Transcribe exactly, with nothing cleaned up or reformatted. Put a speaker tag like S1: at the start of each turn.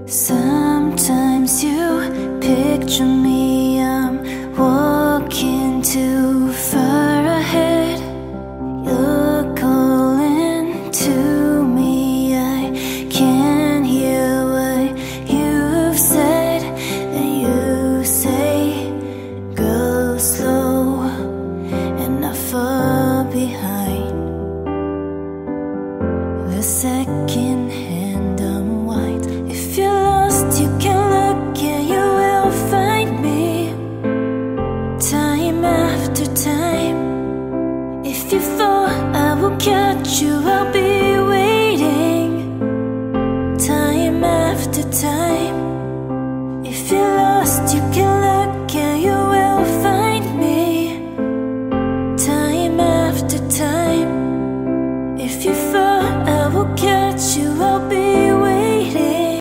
S1: Sometimes you picture me, I'm walking too far ahead. You're calling to me, I can't hear what you've said. And you say, go slow, and I fall behind. The second hand unwind. If you're lost, you can look and you will find me. Time after time. If you fall, I will catch you, I'll be waiting. Time after time.